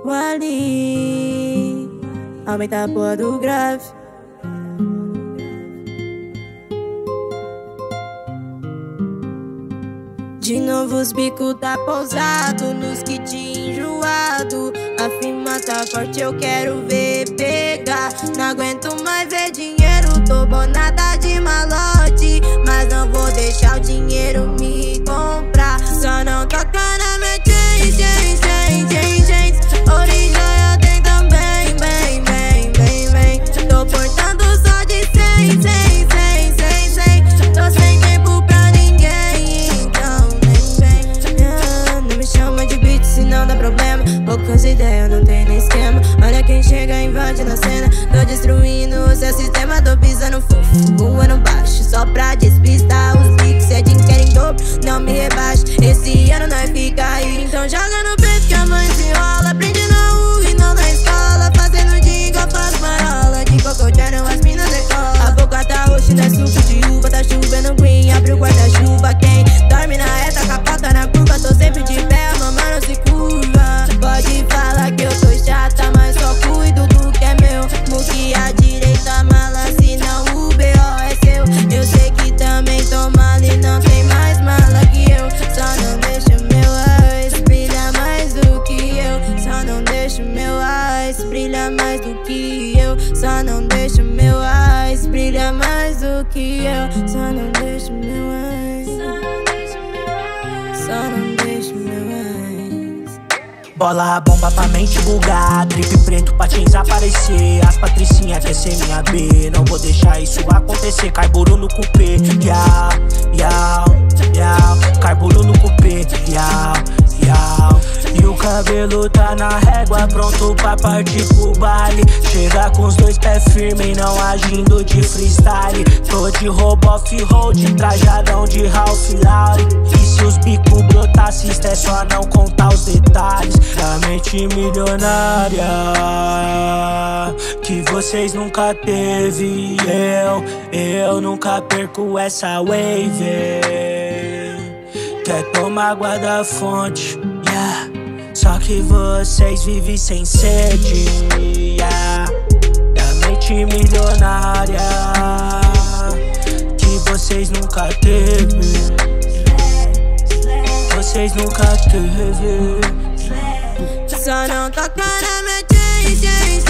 ali. Aumenta a porra do grave. De novo os bicos tá pousado, nos kits enjoado. A firma tá forte, eu quero ver pegar. Não aguento mais ver dinheiro, tô bonada de malote, mas não vou deixar o dinheiro me comprar. Só não toca na minha chain, chain, chain, chain, chain. Origem eu tenho também, bem, bem, bem, bem. Tô portando só de 100, 100, 100, 100, 100. Tô sem tempo pra ninguém, então nem vem. Não me chama de bitch se não dá problema. Poucas ideias, não tem nem esquema. Olha quem chega, invade na cena. Tô destruindo o seu sistema, tô pisando fofo, voando baixo, só pra despistar os bicos. Se é dinheiro querem dobro, não me rebaixe. Esse ano nós fica aí, então joga no peito que a mãe se enrola. Aprende na rua e não na escola, fazendo dinga, faz marola. De cocoteiro as minas decola. A boca tá roxa, não é suco de uva. Tá chovendo green, abre o guarda-chuva. Quem dorme na reta, capota na curva. Tô sempre de pé, a mamãe não se curva. Pode falar que eu tô chata, mas só cuido do que é meu. Muque à direita, mala, se não o B.O. é seu. Eu sei que também tô mal e não tem mais mala que eu. Só não deixa meu eyes brilhar mais do que eu. Só não deixa meu eyes brilhar mais do que eu. Só não deixa meu eyes brilhar mais do que eu. Só não deixa meu eyes. Só não deixa meu eyes. Bola bomba pra mente bugar, drip preto pra te desaparecer. As patricinha quer ser minha B, não vou deixar isso acontecer. Carburou no cupê, yau, yau, yau. Carburou no cupê, yau, yau. E o cabelo tá na régua, pronto pra partir pro baile. Chega com os dois pés firmes, não agindo de freestyle. Tô de robô off-road, trajadão de Ralph Lauren. E se os bicos brotassem, é só não contar os detalhes da mente milionária que vocês nunca teve. Eu nunca perco essa wave. Quer tomar água da fonte, yeah. Só que vocês vivem sem sede, yeah. Da mente milionária que vocês nunca teve. Vocês nunca teve. Só não toca na minha chain, chain,